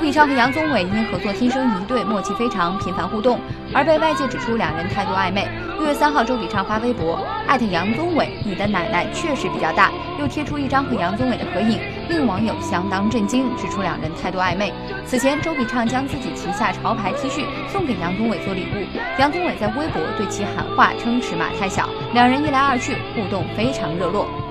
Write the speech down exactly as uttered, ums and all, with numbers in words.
笔畅和杨宗纬因合作《天生一对》默契非常，频繁互动，而被外界指出两人态度暧昧。六月三号，周笔畅发微博艾特杨宗纬：“你的奶奶确实比较大。”又贴出一张和杨宗纬的合影，令网友相当震惊，指出两人态度暧昧。此前，周笔畅将自己旗下潮牌 T 恤送给杨宗纬做礼物，杨宗纬在微博对其喊话，称尺码太小，两人一来二去，互动非常热络。